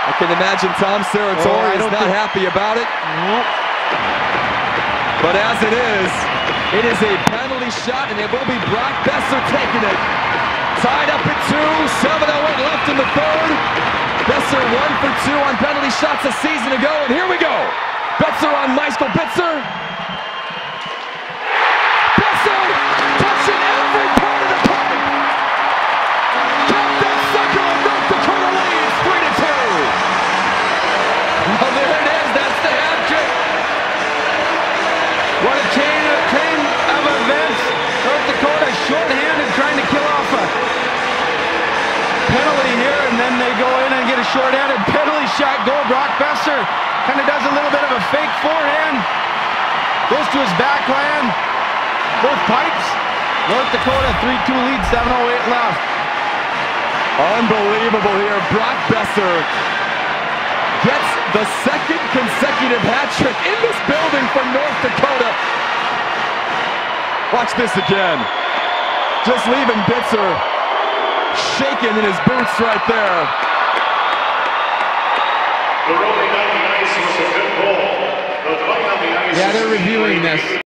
I can imagine Tom Serratori is not happy about it. Nope. But as it is a penalty shot, and it will be Brock Boeser taking it. Tied up at 2, 7:08 left in the third. Boeser 1 for 2 on penalty shots a season ago, and here we go. Boeser on Michael Bitzer. Boeser touching every part of the pipe. Count that sucker, and North Dakota leads 3-2. Well, there it is. That's the hat trick. What a chain of events. North Dakota short-handed trying to kill off a penalty here, and then they go in and get a short-handed penalty shot goal. Brock Boeser kind of does a little bit of a fake forehand. Goes to his backhand. Both pipes. North Dakota 3-2 lead, 7:08 left. Unbelievable here. Brock Boeser gets the second consecutive hat trick in this building for North Dakota. Watch this again. Just leaving Bitzer shaking in his boots right there. The rolling on the ice was a good goal. The fight on the ice. Yeah, they're reviewing this.